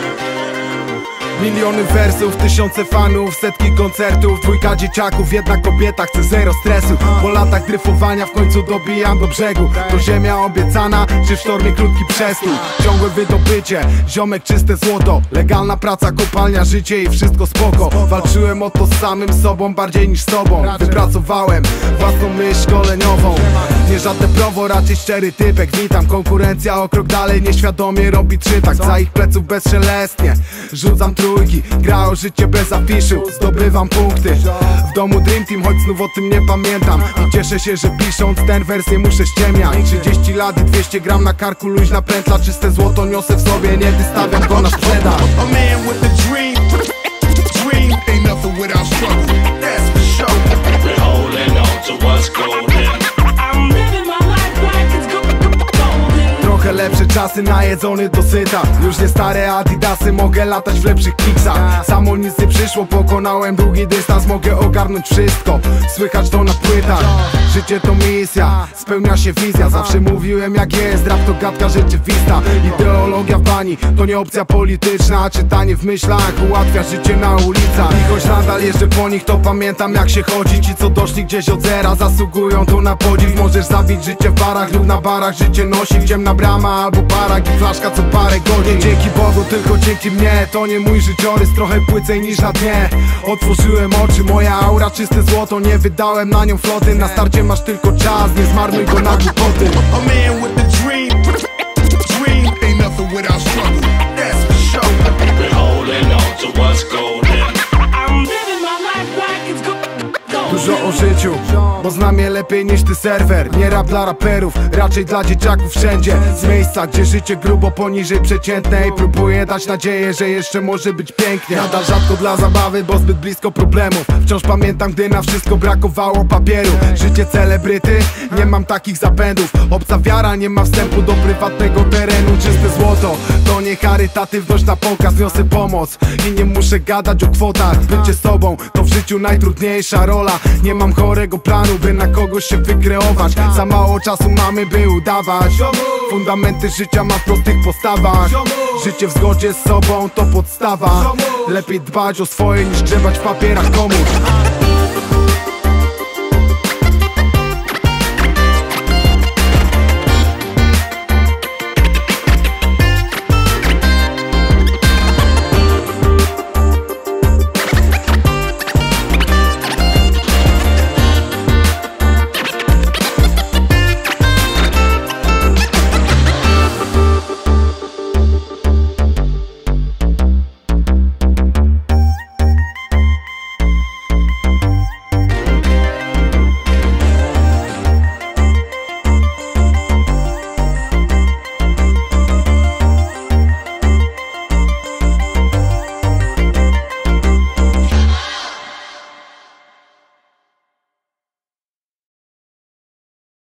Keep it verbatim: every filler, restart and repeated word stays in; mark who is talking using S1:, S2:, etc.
S1: Miliony wersów, tysiące fanów, setki koncertów, dwójka dzieciaków, jedna kobieta chce zero stresu. Po latach dryfowania w końcu dobijam do brzegu. To ziemia obiecana, czy w sztormie krótki przestój. Ciągłe wydobycie, ziomek czyste złoto. Legalna praca, kopalnia, życie i wszystko spoko. Walczyłem o to z samym sobą, bardziej niż z tobą. Wypracowałem własną myśl szkoleniową. Nie żadne prowo, raczej szczery typek. Witam, konkurencja o krok dalej, nieświadomie robi trzytak. Za ich pleców bezszelestnie rzucam trójki, gra o życie bez afiszu, zdobywam punkty. W domu Dream Team, choć znów o tym nie pamiętam. I cieszę się, że pisząc ten wers nie muszę ściemniać. Trzydzieści lat i dwieście gram na karku, luźna pętla. Czyste złoto niosę w sobie, nie wystawiam go na sprzedaż.
S2: A man with a dream, dream ain't nothing without struggle, that's for sure.
S3: We're holding on to what's golden. I'm living my life like it's golden.
S1: Trochę lepsze czasy, najedzony dosyta. Już nie stare adidasy, mogę latać w lepszych kiksach. Samo nic nie przyszło, pokonałem długi dystans. Mogę ogarnąć wszystko, słychać to na płytach. Życie to misja, spełnia się wizja. Zawsze mówiłem jak jest, rap to gadka rzeczywista. Ideologia w bani, to nie opcja polityczna. Czytanie w myślach ułatwia życie na ulicach. I choć nadal jeżdżę po nich, to pamiętam jak się chodzi. Ci co doszli gdzieś od zera, zasługują tu na podziw. Możesz zabić życie w barach lub na barach. Życie nosi ciemna brama albo barak i flaszka co parę godzin. Dzięki Bogu, tylko dzięki mnie. To nie mój życiorys, trochę płycej niż na dnie. Otworzyłem oczy, moja aura czyste złoto. Nie wydałem na nią floty, na starcie masz tylko czas, nie zmarnuj go na głupoty.
S2: A man with a dream, dream ain't nothing without struggle, that's for sure.
S3: We're holding on to what's golden.
S4: I'm living my life like it's golden.
S1: Dużo o życiu, bo znam je lepiej niż ty serwer. Nie rap dla raperów, raczej dla dzieciaków wszędzie. Z miejsca, gdzie życie grubo poniżej przeciętnej. Próbuję dać nadzieję, że jeszcze może być pięknie. Nadal rzadko dla zabawy, bo zbyt blisko problemów. Wciąż pamiętam, gdy na wszystko brakowało papieru. Życie celebryty, nie mam takich zapędów. Obca wiara, nie ma wstępu do prywatnego terenu. Czyste złoto, to nie charytatywność na pokaz. Niosę pomoc i nie muszę gadać o kwotach. Bycie sobą, to w życiu najtrudniejsza rola. Nie mam chorego planu, by na kogoś się wykreować. Za mało czasu mamy, by udawać. Fundamenty życia ma w prostych postawach. Życie w zgodzie z sobą to podstawa. Lepiej dbać o swoje niż grzebać w papierach komuś.